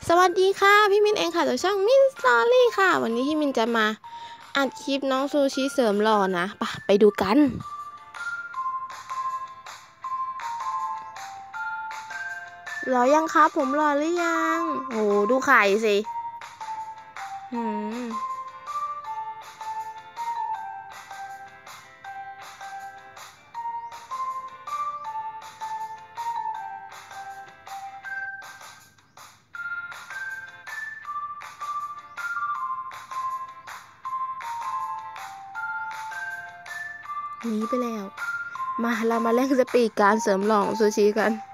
สวัสดีค่ะพี่มินเองค่ะจากช่องมินสตอรี่ค่ะวันนี้พี่มินจะมาอัดคลิปน้องซูชิเสริมหล่อนะไปดูกันหล่อยังครับผมหล่อหรือยังโอ้ดูไข่สิอืมหนีไปแล้วมาเรามาเล่นสปีดการเสริมหล่อของซูชิกัน